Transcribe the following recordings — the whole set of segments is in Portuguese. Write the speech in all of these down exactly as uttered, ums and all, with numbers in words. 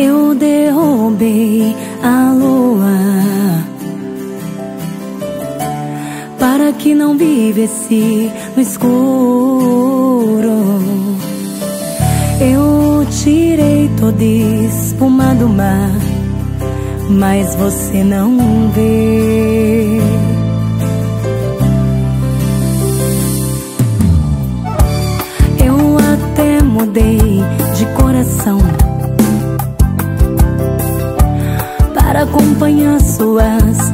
Eu derrubei a lua para que não vivesse no escuro. Eu tirei toda espuma do mar, mas você não vê. Eu até mudei de coração para acompanhar suas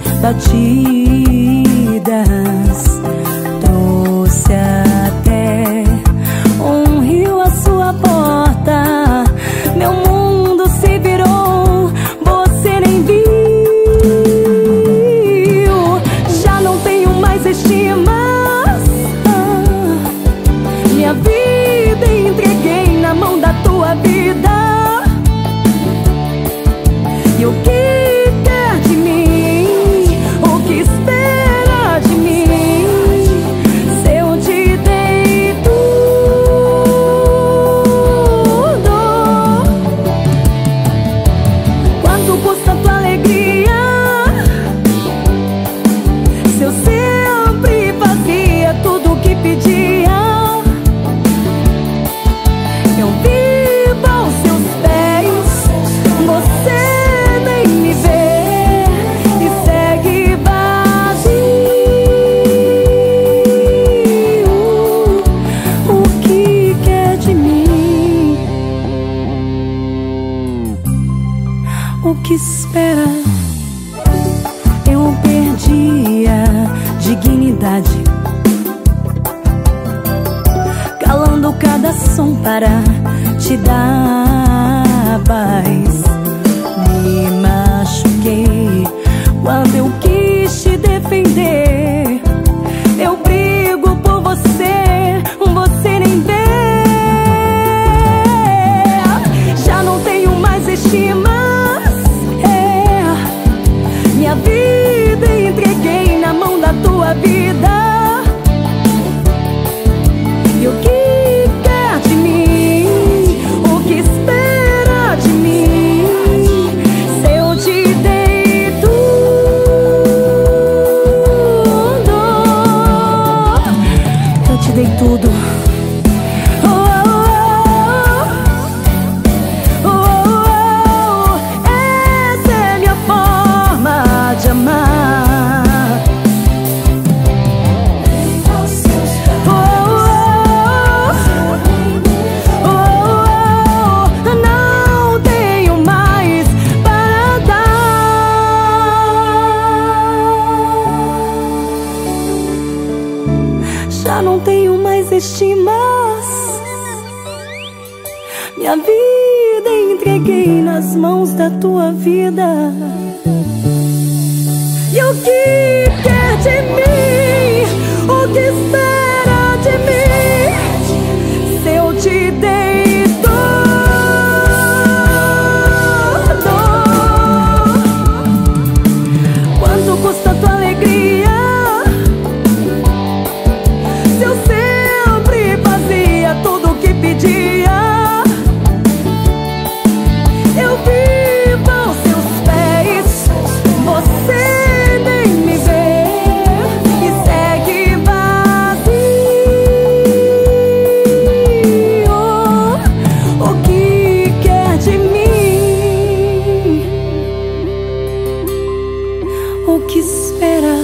batidas. Trouxe até um rio à sua porta. Meu mundo se virou, você nem viu. Já não tenho mais estimas. Minha vida entreguei na mão da tua vida. E o que o que espera? Eu perdi a dignidade, calando cada som para te dar paz. Me machuquei quando eu quis te defender. Eu brigo por você, você nem vê. Já não tenho mais estima. Minha vida entreguei na mão da tua vida. E o que quer de mim? O que espera de mim? Se eu te dei tudo, eu te dei tudo. Já não tenho mais estimas. Minha vida entreguei nas mãos da tua vida. E o que quer de mim? O que espera de mim? Se eu te dei tudo, quanto custa tua alegria? O que espera?